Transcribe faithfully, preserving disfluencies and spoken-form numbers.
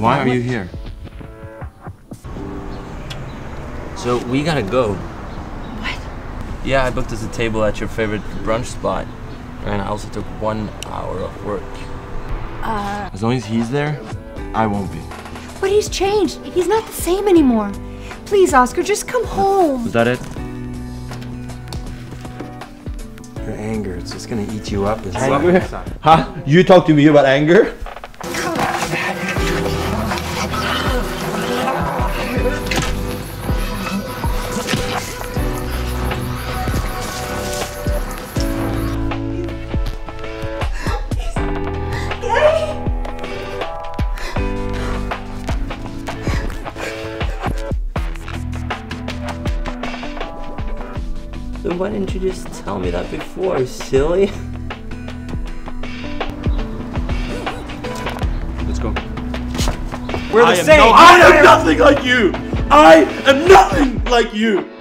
Why are you here? So we gotta go. What? Yeah, I booked us a table at your favorite brunch spot. And I also took one hour of work. Uh... As long as he's there, I won't be. But he's changed. He's not the same anymore. Please, Oscar, just come home. Was that it? Your anger, it's just gonna eat you up. Anger? Huh? You talk to me about anger? Then why didn't you just tell me that before, silly? Let's go. We're the I am same! no- I am nothing like you! I am nothing like you!